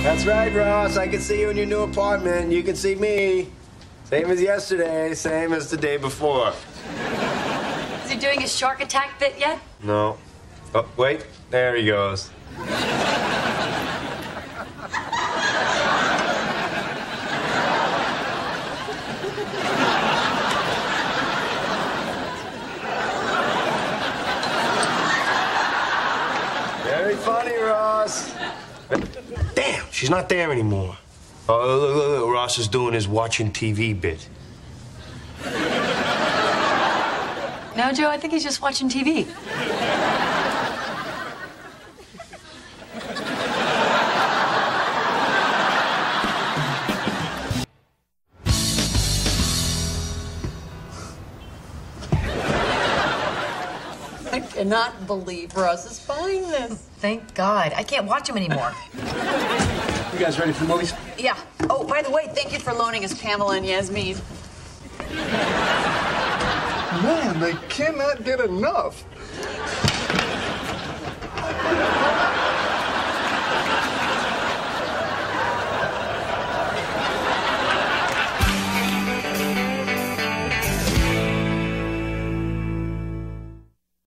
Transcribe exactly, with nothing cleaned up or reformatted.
That's right, Ross. I can see you in your new apartment. You can see me. Same as yesterday, same as the day before. Is he doing his shark attack bit yet? No. Oh, wait. There he goes. Very funny, Ross. Damn, she's not there anymore. Oh, look, look, look, Ross is doing his watching T V bit. No, Joe, I think he's just watching T V. I cannot believe Russ is buying this. Thank God. I can't watch him anymore. You guys ready for movies? Yeah. Oh, by the way, thank you for loaning us Pamela and Yasmin. Man, they cannot get enough.